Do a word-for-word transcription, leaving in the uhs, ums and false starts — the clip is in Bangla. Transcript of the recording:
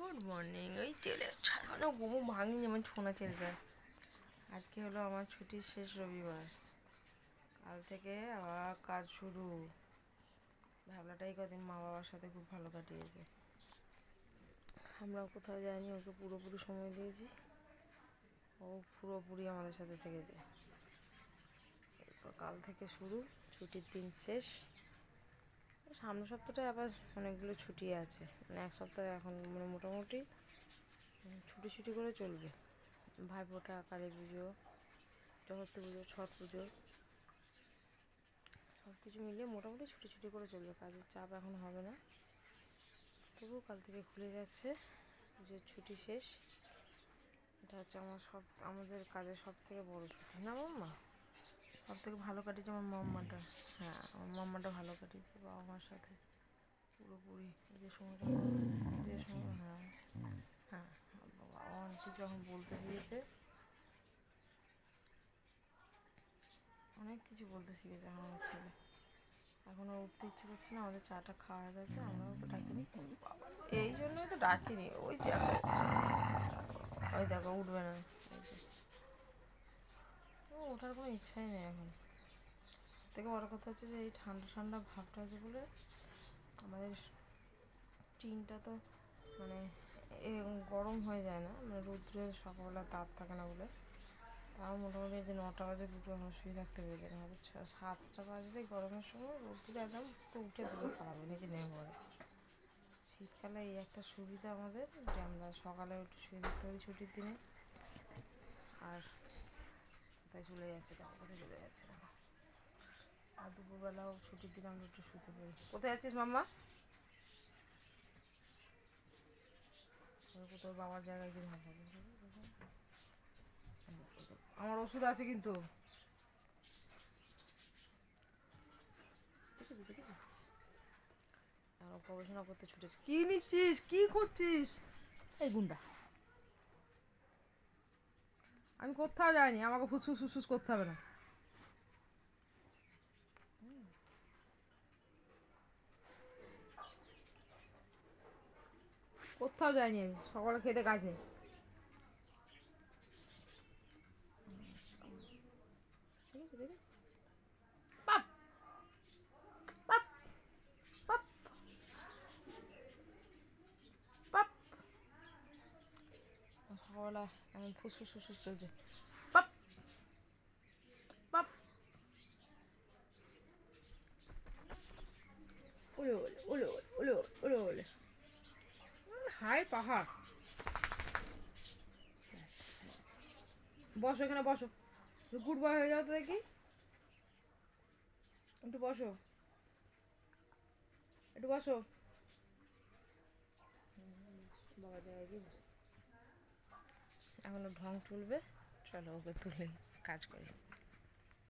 Good morning. ওই চলে এখনো ঘুমো ভাঙি যেমন ছোনা চলবে। আজকে হলো আমার ছুটির শেষ রবিবার, কাল থেকে আবার কাজ শুরু। ভাবলাটাই কদিন মা বাবার সাথে খুব ভালো কাটিয়েছে, আমরাও কোথাও যাইনি, ওকে পুরোপুরি সময় দিয়েছি, ও পুরোপুরি আমাদের সাথে থেকেছে। এরপর কাল থেকে শুরু, ছুটির দিন শেষ। সামনের সপ্তাহটায় আবার অনেকগুলো ছুটি আছে, মানে এক সপ্তাহে এখন মানে মোটামুটি ছুটি ছুটি করে চলবে। ভাইফোঁটা, কালী পুজো, সরস্বতী পুজো, ছট পুজো, সব কিছু মিলিয়ে মোটামুটি ছুটি ছুটি করে চলবে। কাজের চাপ এখন হবে না, তবুও কাল থেকে খুলে যাচ্ছে, পুজোর ছুটি শেষ। এটা হচ্ছে আমার সব আমাদের কাজের সব থেকে বড়ো ছুটি না মাম্মা? সব থেকে ভালো কাটিয়েছে আমার মাম্মাটা। হ্যাঁ, আমার মাম্মাটা ভালো কাটিয়েছে বাবা মার সাথে পুরোপুরি। যে সময়টা যে সময় হ্যাঁ হ্যাঁ বাবা অনেক কিছু এখন বলতে শিখেছে, অনেক কিছু বলতে শিখেছে এখন আমার ছেলে। এখন আর উঠতে ইচ্ছে করছে না, আমাদের চাটা খাওয়া গেছে, আমরা ওকে ডাকিনি, এই জন্যই তো ডাকিনি। ওই দেখো ওই দেখো উঠবে না, ও ওঠার কোনো ইচ্ছাই নেই এখন। থেকে বড় কথা হচ্ছে যে এই ঠান্ডা ঠান্ডা ভাবটা আছে বলে আমাদের টিনটা তো মানে গরম হয়ে যায় না, মানে রৌদ্রে সকালবেলা তাপ থাকে না বলে। তাও মোটামুটি যে নটা বাজে দুটো এখন শুয়ে থাকতে পেরে যায়, আমাদের সাতটা বাজলে গরমের সময় রৌদ্রে একদম তো উঠে দূরে খারাপ নিচে নেমে পড়ে। শীতকালে এই একটা সুবিধা আমাদের যে আমরা সকালে উঠে শুয়ে থাকতে পারি ছুটির দিনে। আর কোথায় চলে যাচ্ছে দেখো, কোথায় চলে যাচ্ছে দেখো। আর দুপুরবেলাও ছুটির দিনে আমরা একটু শুতে পারি। কোথায় যাচ্ছিস মাম্মা? তোর বাবার জায়গায় কি ভাববো, আমার ওষুধ আছে কিন্তু। গবেষণা করতে ছুটেছি। কি নিচ্ছিস, কি করছিস? এই গুন্ডা, আমি কোথাও যাইনি, আমাকে ফুসফুস ফুসফুস করতে হবে না। কোথাও যাইনি আমি, সকালে খেতে কাজ নেই। পাপ পাপ পাপ পাপ, সকালবেলা এমন ফুসফুস ফুসফুস চলছে। পাপ পাপ, ওলে ওলে ওলে ওলে ওলে ওলে, হাই পাহাড়। বসো এখানে বসো, গুড বয় হয়ে যাও তো দেখি, একটু বসো, একটু বসো। বাবা জায়গায় গিয়ে এখনো ঢং তুলবে, চলো ওকে তুলে কাজ করি।